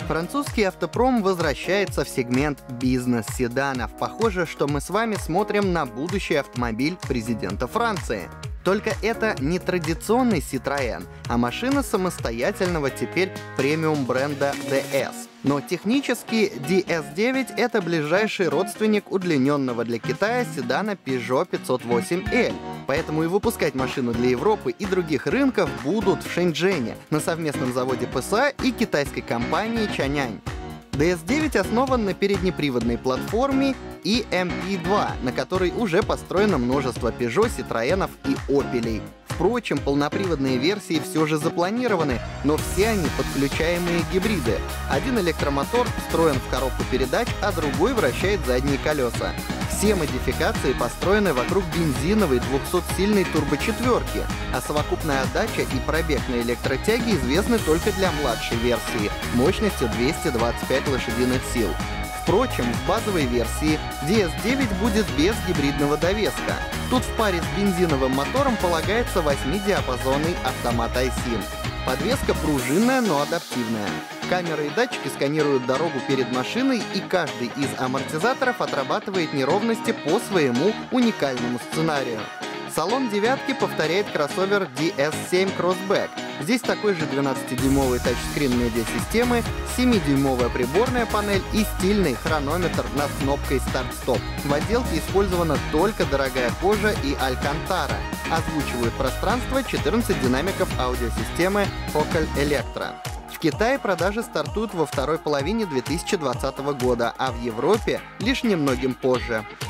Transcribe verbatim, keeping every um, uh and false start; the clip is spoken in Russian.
Французский автопром возвращается в сегмент бизнес-седанов. Похоже, что мы с вами смотрим на будущий автомобиль президента Франции. Только это не традиционный Citroën, а машина самостоятельного теперь премиум бренда ди эс. Но технически ди эс девять — это ближайший родственник удлиненного для Китая седана Peugeot пятьсот восемь эль. Поэтому и выпускать машину для Европы и других рынков будут в Шэньчжэне, на совместном заводе пэ эс а и китайской компании Чаньань. ди эс девять основан на переднеприводной платформе и эм пи два, на которой уже построено множество Peugeot, Citroёнов и Opel'ей. Впрочем, полноприводные версии все же запланированы, но все они подключаемые гибриды. Один электромотор встроен в коробку передач, а другой вращает задние колеса. Все модификации построены вокруг бензиновой двухсотсильной турбочетверки, а совокупная отдача и пробег на электротяге известны только для младшей версии мощностью двести двадцать пять лошадиных сил. Впрочем, в базовой версии ди эс девять будет без гибридного довеска. Тут в паре с бензиновым мотором полагается восьмидиапазонный автомат айсин. Подвеска пружинная, но адаптивная. Камеры и датчики сканируют дорогу перед машиной, и каждый из амортизаторов отрабатывает неровности по своему уникальному сценарию. Салон девятки повторяет кроссовер ди эс семь Crossback. Здесь такой же двенадцатидюймовый тачскрин медиасистемы, семидюймовая приборная панель и стильный хронометр над кнопкой старт-стоп. В отделке использована только дорогая кожа и алькантара. Озвучивают пространство четырнадцать динамиков аудиосистемы Focal Electro. В Китае продажи стартуют во второй половине две тысячи двадцатого года, а в Европе лишь немногим позже.